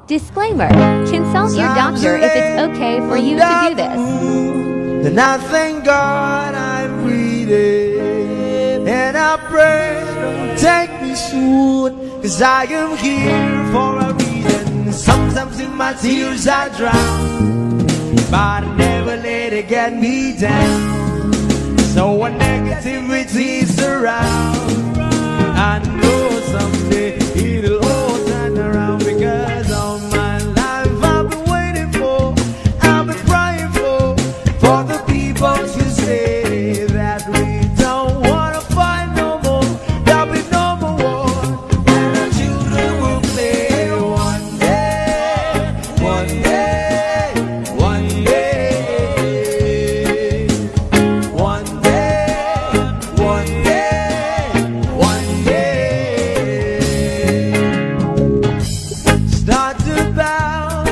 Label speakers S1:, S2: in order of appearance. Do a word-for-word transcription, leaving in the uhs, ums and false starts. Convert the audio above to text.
S1: Disclaimer. Consult your doctor if it's okay for you to do this.
S2: Then I thank God I'm breathing, and I pray don't take me soon, cause I am here for a reason. Sometimes in my tears I drown, but I never let it get me down. So when negativity surrounds, I know someday it'll all turn around, because all my life I've been waiting for, I've been crying for, for the people to say that we don't want to fight no more, there'll be no more war, and our children will play one day, one day, one day, one day, one day, one day. Start to bow